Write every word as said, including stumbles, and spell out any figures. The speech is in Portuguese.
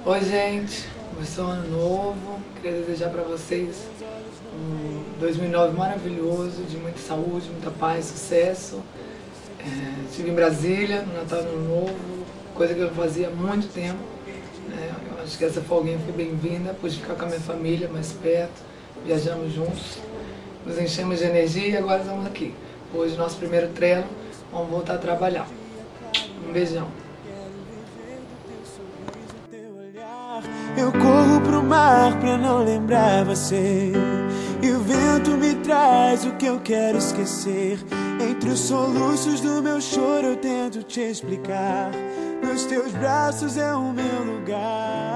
Oi, gente, começou um ano novo, queria desejar para vocês um dois mil e nove maravilhoso, de muita saúde, muita paz, sucesso. É, estive em Brasília no Natal e no Ano Novo, coisa que eu fazia há muito tempo, né? Eu acho que essa folguinha foi bem-vinda, pude ficar com a minha família mais perto, viajamos juntos, nos enchemos de energia e agora estamos aqui. Hoje, nosso primeiro treino, vamos voltar a trabalhar. Um beijão. Eu corro pro mar pra não lembrar você, e o vento me traz o que eu quero esquecer. Entre os soluços do meu choro eu tento te explicar. Nos teus braços é o meu lugar.